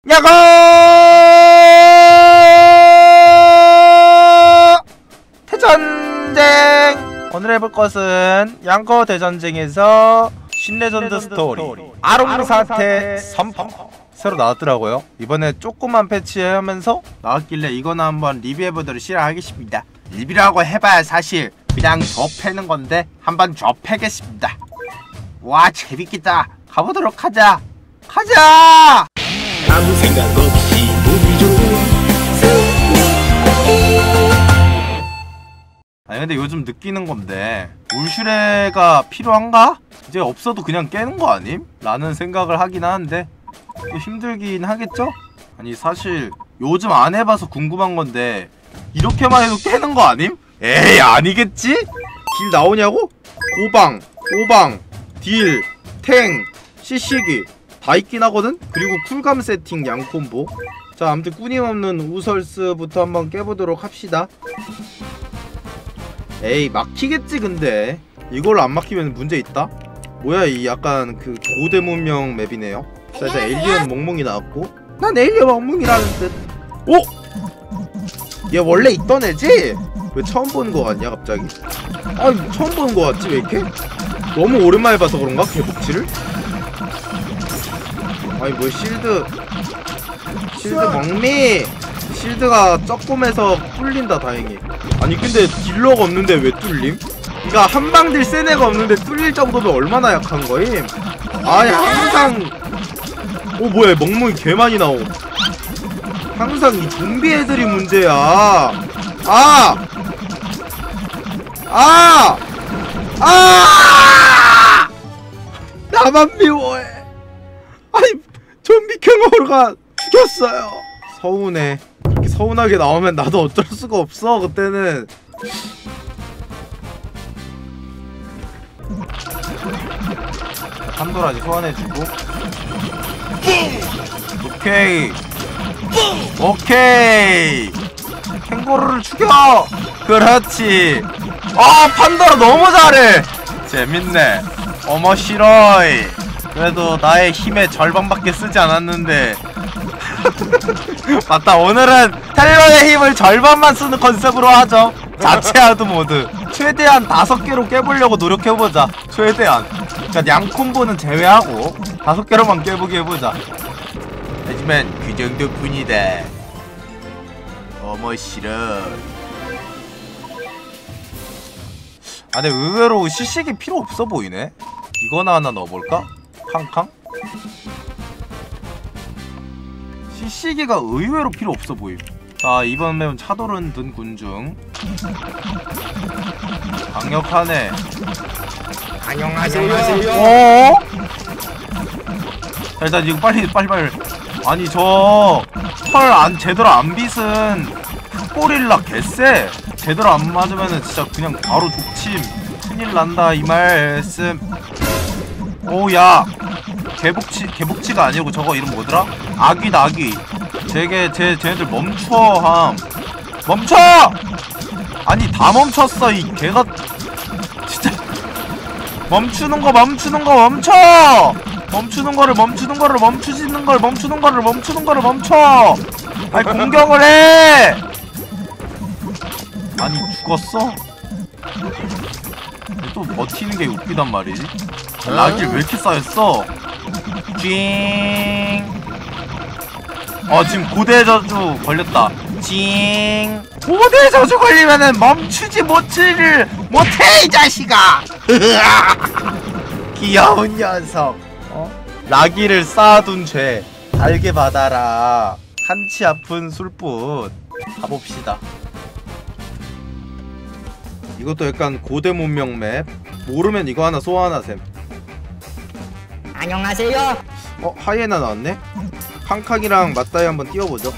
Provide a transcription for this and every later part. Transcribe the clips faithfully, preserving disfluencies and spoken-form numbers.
야고! 대전쟁! 오늘 해볼 것은 양코 대전쟁에서 신레전드 스토리 아롱사태 선포 새로 나왔더라고요. 이번에 조그만 패치하면서 나왔길래 이거는 한번 리뷰해보도록 시작하겠습니다. 리뷰라고 해봐야 사실 그냥 접해는 건데 한번 접해겠습니다. 와 재밌겠다. 가보도록 하자. 가자! 아무 생각 없이 보기 좋은 아니 근데 요즘 느끼는 건데 울슈레가 필요한가? 이제 없어도 그냥 깨는 거 아님? 라는 생각을 하긴 하는데 힘들긴 하겠죠? 아니 사실 요즘 안 해봐서 궁금한 건데 이렇게만 해도 깨는 거 아님? 에이 아니겠지? 딜 나오냐고? 고방, 오방, 딜, 탱, 씨씨기 다 있긴 하거든? 그리고 쿨감 세팅 양콤보. 자 아무튼 꾸림없는 우설스부터 한번 깨보도록 합시다. 에이 막히겠지. 근데 이걸로 안 막히면 문제 있다? 뭐야 이 약간 그 고대 문명 맵이네요. 자 일단 에일리언 몽몽이 나왔고 난 에일리언 몽몽이라는 듯. 오! 얘 원래 있던 애지? 왜 처음 보는 거 같냐 갑자기? 아 처음 보는 거 같지 왜 이렇게? 너무 오랜만에 봐서 그런가? 개복치를? 아니 뭐 실드 실드 먹미! 실드가 조금해서 뚫린다 다행히. 아니 근데 딜러가 없는데 왜 뚫림? 그니까 한방딜 센 애가 없는데 뚫릴 정도면 얼마나 약한 거임? 아니 항상 오 뭐야 멍멍이 개 많이 나오. 항상 이 좀비 애들이 문제야. 아! 아! 아! 나만 미워해. 아니 좀비 캥거루가 죽였어요. 서운해. 이렇게 서운하게 나오면 나도 어쩔 수가 없어. 그때는 판도라지 소환해주고 오케이 오케이 캥거루를 죽여. 그렇지. 아 판도라 너무 잘해. 재밌네. 어머 싫어이. 그래도 나의 힘의 절반밖에 쓰지 않았는데 맞다 오늘은 텔러의 힘을 절반만 쓰는 컨셉으로 하죠. 자체 하드 모드 최대한 다섯 개로 깨보려고 노력해보자. 최대한. 그니까 양콤보는 제외하고 다섯 개로만 깨보게 해보자. 하지만 그 정도뿐이다. 어머 싫어. 아 근데 의외로 시식이 필요 없어 보이네. 이거나 하나 넣어볼까? 캉캉? 시시기가 의외로 필요 없어 보임. 자 이번 맵은 차도른 든 군중. 강력하네. 안녕하세요. 어? 자 일단 이거 빨리 빨리 빨리. 아니 저 털 안 제대로 안 빗은 흑고릴라 개쎄. 제대로 안 맞으면은 진짜 그냥 바로 족침. 큰일 난다 이 말씀. 오야 개복치 개복치가 아니고 저거 이름 뭐더라? 아기다 아기. 쟤게 쟤 쟤네들 멈춰함. 멈춰! 아니 다 멈췄어 이 개가 진짜. 멈추는 거 멈추는 거 멈춰! 멈추는 거를 멈추는 거를 멈추지는 걸 멈추는 거를 멈추는 거를 멈춰! 아니 공격을 해! 아니 죽었어? 또 버티는 게 웃기단 말이지. 락일 왜 이렇게 쌓였어? 징. 어 지금 고대 저주 걸렸다. 징. 고대 저주 걸리면은 멈추지 못을 못해 이 자식아. 귀여운 녀석. 어? 락이를 쌓아둔 죄 알게 받아라. 한치 아픈 술뿐. 가봅시다. 이것도 약간 고대 문명 맵. 모르면 이거 하나 소환하셈. 안녕하세요. 어? 하이에나 나왔네? 캉캉이랑 맞다이 한번 띄워보죠.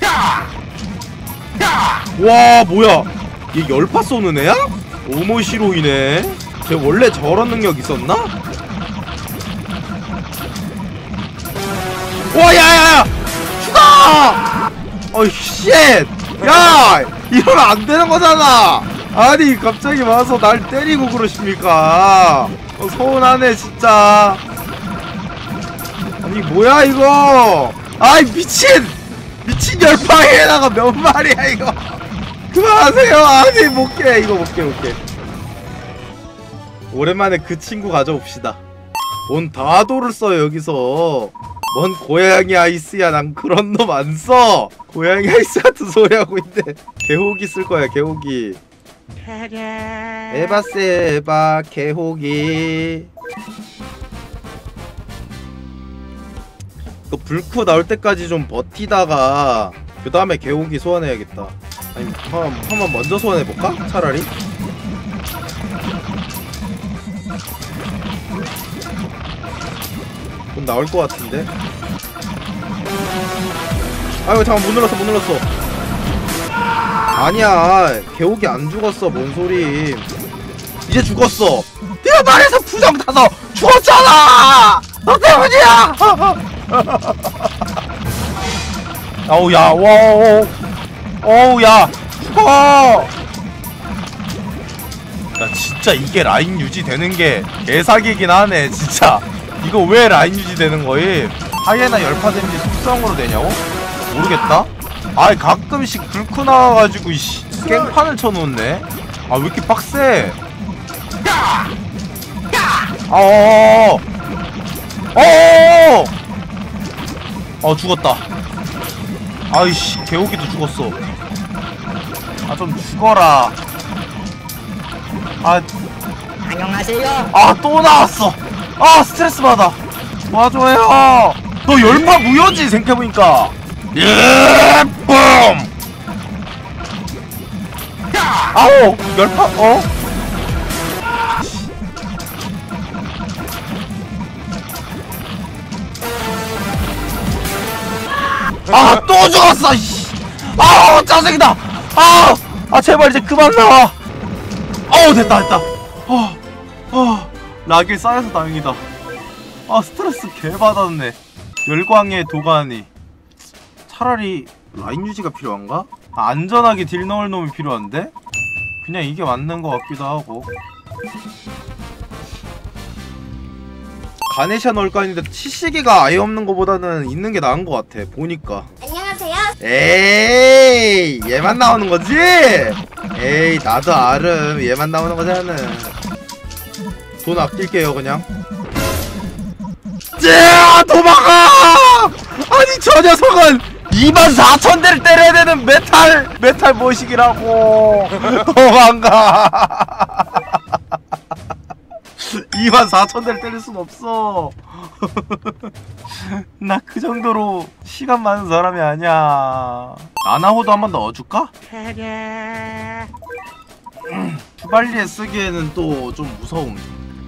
와 뭐야 얘 열파 쏘는 애야? 오모시로이네. 쟤 원래 저런 능력 있었나? 와 야야야 죽어! 어이 쉣! 야! 이러면 안 되는 거잖아! 아니 갑자기 와서 날 때리고 그러십니까? 어, 서운하네 진짜. 아니 뭐야 이거. 아이 미친! 미친 열방에다가 몇 마리야 이거. 그만하세요. 아니 못깨 이거 못깨 못깨. 오랜만에 그 친구 가져옵시다. 뭔 다도를 써요 여기서. 뭔 고양이 아이스야. 난 그런 놈 안 써. 고양이 아이스 같은 소리 하고 있네. 개호기 쓸 거야 개호기. 에바세 에바 개호기. 그 불쿠 나올 때까지 좀 버티다가 그 다음에 개호기 소환해야겠다. 아니 한번, 한번 먼저 소환해볼까? 차라리? 좀 나올 것 같은데? 아이고 잠깐 못 눌렀어 못 눌렀어. 아니야 개호기 안 죽었어. 뭔 소리. 이제 죽었어. 네가 말해서 부정 타서 죽었잖아. 너 때문이야. 어우 야 와우 어우 야 죽어. 나 진짜 이게 라인 유지되는 게 개사기긴 하네 진짜. 이거 왜 라인 유지되는 거임? 하이에나 열파 데미지 속성으로 되냐고? 모르겠다. 아이 가끔씩 불크 나와가지고 이씨 깽판을 쳐놓네. 아 왜 이렇게 빡세? 어어어어 어어어어 어 죽었다. 아이씨 개호기도 죽었어. 아 좀 죽어라. 아 안녕하세요. 아 또 나왔어. 아 스트레스 받아. 도와줘요. 너 열파 무효지 생각해보니까. 예 뿜. 아오 열파 어? 아 또 죽었어. 아우 짜증이다. 아, 아 제발 이제 그만 나와. 어우 됐다 됐다. 어, 어, 락일 쌓여서 다행이다. 아 스트레스 개받았네. 열광의 도가니. 차라리 라인 유지가 필요한가? 아, 안전하게 딜 넣을 놈이 필요한데? 그냥 이게 맞는 것 같기도 하고. 가네시아 넣을까 했는데 치시기가 아예 없는 것보다는 있는 게 나은 것 같아 보니까. 안녕하세요. 에이 얘만 나오는 거지? 에이 나도 아름 얘만 나오는 거잖아. 돈 아낄게요 그냥. 쯔아 도망가! 아니 저 녀석은 이만 사천 대를 때려야 되는 메탈 메탈 모식이라고. 도망가. 이만 사천 대를 때릴 순 없어. 나 그 정도로 시간 많은 사람이 아니야. 나나호도 한번 넣어줄까? 음, 투발리에 쓰기에는 또 좀 무서움.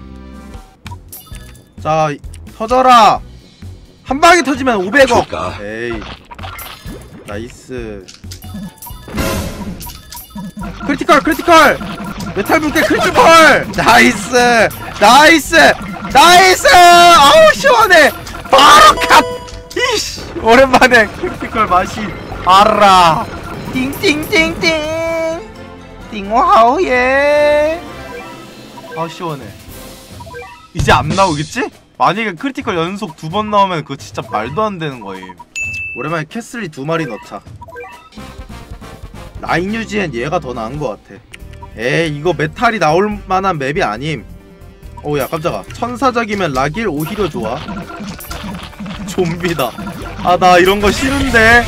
자 터져라. 한 방에 터지면 오백억. 에이 나이스. 크리티컬 크리티컬 메탈 붕괴 크리티컬. 나이스 나이스 나이스. 아우 시원해. 바로 컷. 이씨 오랜만에 크리티컬 맛이 알아. 띵띵띵띵 띵와하오예. 아 시원해. 이제 안 나오겠지? 만약에 크리티컬 연속 두 번 나오면 그거 진짜 말도 안 되는 거임. 오랜만에 캐슬리 두 마리 넣자. 라인 유지엔 얘가 더 나은 것 같아. 에이 이거 메탈이 나올 만한 맵이 아님. 어우야 깜짝아. 천사적이면 라길 오히려 좋아. 좀비다. 아 나 이런 거 싫은데.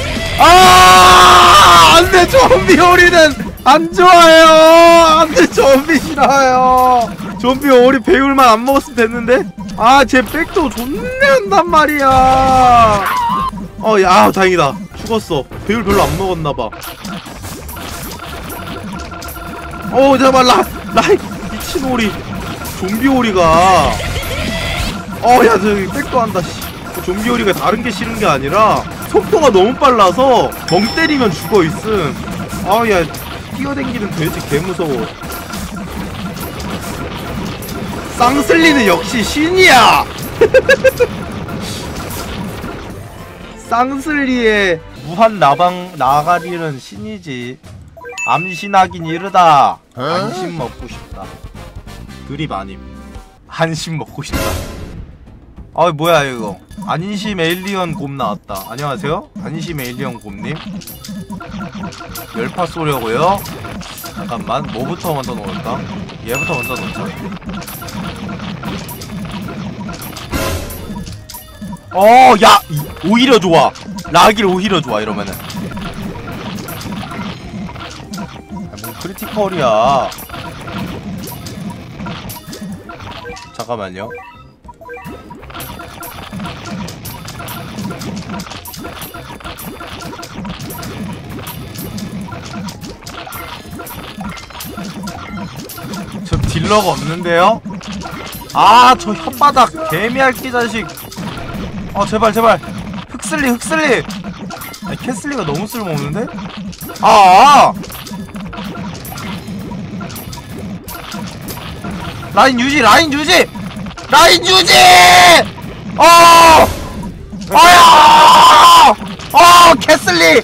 아 안돼. 좀비 오리는 안 좋아요. 안돼 좀비 싫어요. 좀비 오리 배율만 안 먹었으면 됐는데. 아 쟤 백도 존내 한단 말이야. 어 야 다행이다. 죽었어. 배율 별로 안 먹었나봐. 어 잠깐만 라 라이 미친 오리. 좀비 오리가 어야 저기 백도 한다 씨. 좀비 오리가 다른 게 싫은 게 아니라 속도가 너무 빨라서 멍 때리면 죽어 있음. 아야 뛰어댕기는 돼지 개 무서워. 쌍슬리는 역시 신이야. 쌍슬리의 무한 나방 나가리는 신이지. 암신하긴 이르다. 안심 먹고 싶다. 드립 아님. 한심 먹고 싶다. 아 뭐야 이거. 안심 에일리언 곰 나왔다. 안녕하세요 안심 에일리언 곰님. 열파 쏘려고요? 잠깐만 뭐부터 먼저 넣을까? 얘부터 먼저 넣자. 어, 야! 이, 오히려 좋아. 라길 오히려 좋아 이러면은. 아, 뭐 크리티컬이야. 잠깐만요. 저 딜러가 없는데요? 아, 저 혓바닥 개미할기 자식. 어, 제발 제발 흑슬리 흑슬리. 아니, 캐슬리가 너무 쓸모없는데? 아, 아! 라인 유지 라인 유지 라인 유지! 어! 아야! 어! 캐슬리!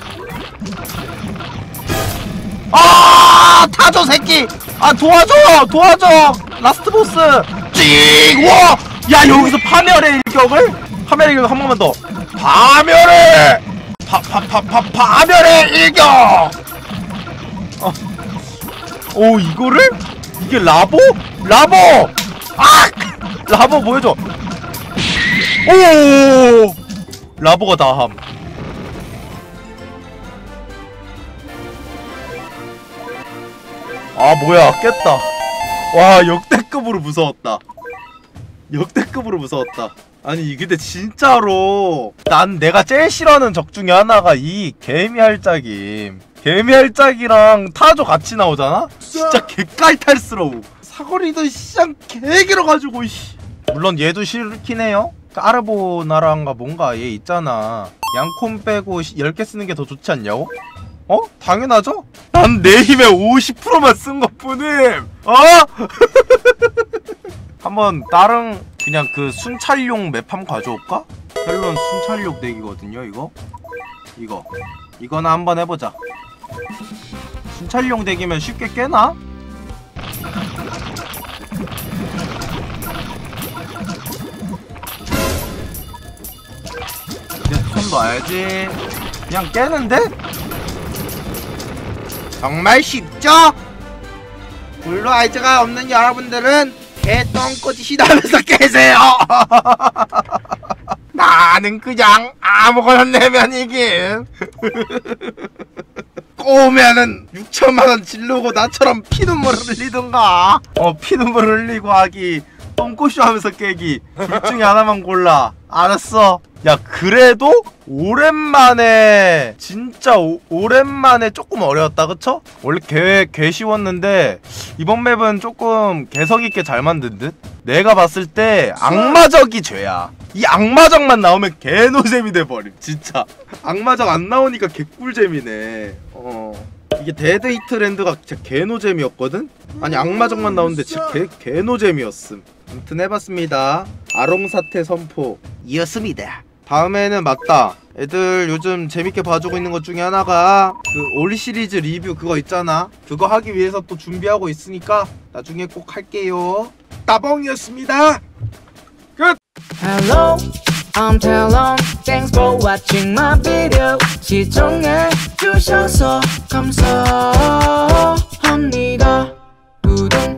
아! 타조 새끼! 아 도와줘! 도와줘! 라스트 보스! 찡! 와! 야 여기서 파멸의 일격을? 파멸의 일격 한 번만 더! 파멸의! 파, 파, 파, 파, 파멸의 일격! 어. 오 이거를? 이게 라보? 라보! 아! 라보 보여줘! 오! 라보가 다함. 아 뭐야 깼다. 와 역대급으로 무서웠다. 역대급으로 무서웠다. 아니 근데 진짜로 난 내가 제일 싫어하는 적 중에 하나가 이 개미할짝임. 개미할짝이랑 타조 같이 나오잖아? 진짜 개깔탈스러워. 사거리도 시장 개길어가지고 씨. 물론 얘도 싫긴 해요. 까르보나라인가 뭔가 얘 있잖아. 양콤 빼고 열 개 쓰는 게 더 좋지 않냐고? 어? 당연하죠? 난 내 힘의 오십 퍼센트만 쓴 것뿐임! 어? 한번 다른 그냥 그 순찰용 맵 한번 가져올까? 헬론 순찰용 덱이거든요 이거? 이거 이거나 한번 해보자. 순찰용 덱이면 쉽게 깨나? 이제 손 놔야지. 그냥 깨는데? 정말 쉽죠? 블루 아이즈가 없는 여러분들은 개똥꼬짓이다 하면서 깨세요. 나는 그냥 아무거나 내면 이김. 꼬우면은 육천만원 질르고 나처럼 피눈물을 흘리던가. 어 피눈물 흘리고 하기, 똥꼬쇼 하면서 깨기, 둘 중에 하나만 골라. 알았어. 야 그래도 오랜만에 진짜 오, 오랜만에 조금 어려웠다 그쵸? 원래 개, 개 쉬웠는데 이번 맵은 조금 개성있게 잘 만든 듯? 내가 봤을 때 악마적이 죄야. 이 악마적만 나오면 개노잼이 돼버림 진짜. 악마적 안 나오니까 개꿀잼이네. 어 이게 데드 히트랜드가 진짜 개노잼이었거든? 아니 악마적만 나오는데 진짜 개, 개노잼이었음. 아무튼 해봤습니다. 아롱사태 선포 이었습니다. 다음에는 맞다, 애들 요즘 재밌게 봐주고 있는 것 중에 하나가 그 올 시리즈 리뷰 그거 있잖아. 그거 하기 위해서 또 준비하고 있으니까 나중에 꼭 할게요. 따봉이었습니다. 끝! Hello, I'm Talon. Thanks for watching my video. 시청해 주셔서 감사합니다. 구독